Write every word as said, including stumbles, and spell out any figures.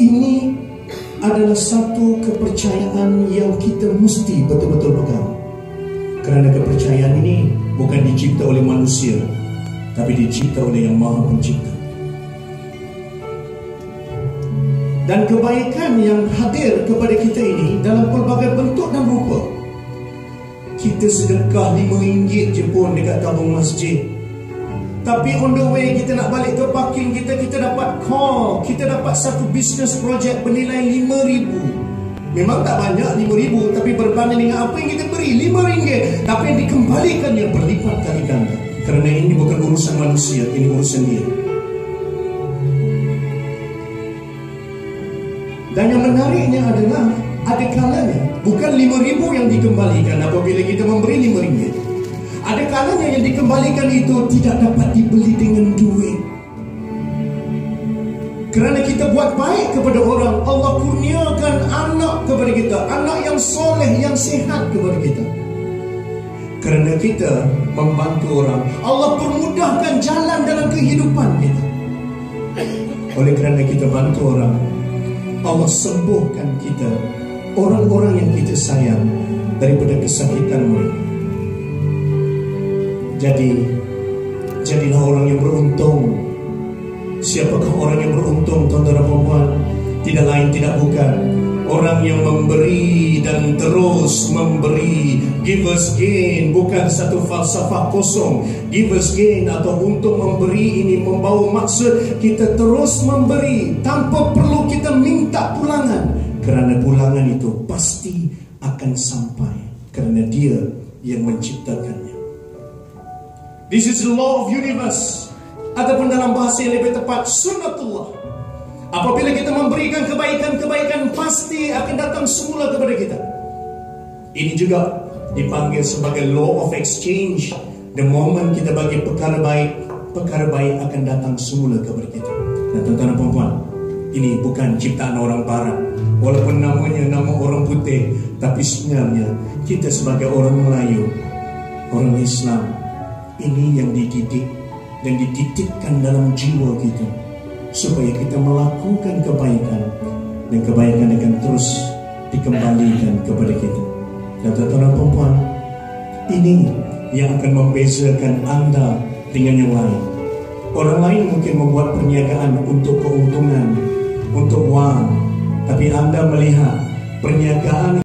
ini adalah satu kepercayaan yang kita mesti betul-betul pegang. Kerana kepercayaan ini bukan dicipta oleh manusia, tapi dicipta oleh Yang Maha Pencipta. Dan kebaikan yang hadir kepada kita ini dalam pelbagai bentuk dan rupa. Kita sedekah lima ringgit je pun dekat tabung masjid, tapi on the way kita nak balik ke parking kita, kita dapat call, kita dapat satu business project bernilai lima ribu. Memang tak banyak lima ribu, tapi berbanding dengan apa yang kita beri, lima ringgit, tapi yang dikembalikannya berlipat kali ganda. Kerana ini bukan urusan manusia, ini urusan dia. Dan yang menariknya adalah, ada kalanya bukan lima ribu yang dikembalikan apabila kita memberi lima ringgit. Ada kalanya yang dikembalikan itu tidak dapat dibeli dengan duit. Kerana kita buat baik kepada orang, Allah kurniakan anak kepada kita, anak yang soleh, yang sihat kepada kita. Kerana kita membantu orang, Allah permudahkan jalan dalam kehidupan kita. Oleh kerana kita bantu orang, Allah sembuhkan kita, orang-orang yang kita sayang, daripada kesakitan mereka. Jadi, jadilah orang yang beruntung. Siapakah orang yang beruntung, tuan-tuan dan puan-puan? Tidak lain, tidak bukan orang yang memberi dan terus memberi. Givers gain, bukan satu falsafah kosong. Givers gain atau untuk memberi ini membawa maksud kita terus memberi tanpa perlu kita minta pulangan. Kerana pulangan itu pasti akan sampai, kerana Dia yang menciptakannya. This is the law of universe, ataupun dalam bahasa yang lebih tepat, sunnatullah. Apabila kita memberikan kebaikan-kebaikan, pasti akan datang semula kepada kita. Ini juga dipanggil sebagai law of exchange. The moment kita bagi perkara baik, perkara baik akan datang semula kepada kita. Dan tuan-tuan dan puan-puan, ini bukan ciptaan orang barat. Walaupun namanya nama orang putih, tapi sebenarnya kita sebagai orang Melayu, orang Islam, ini yang dididik dan dititipkan dalam jiwa kita, supaya kita melakukan kebaikan, dan kebaikan akan terus dikembalikan kepada kita. Dan tuan-tuan dan puan-puan, ini yang akan membezakan anda dengan yang lain. Orang lain mungkin membuat perniagaan untuk keuntungan, untuk wang, tapi anda melihat perniagaan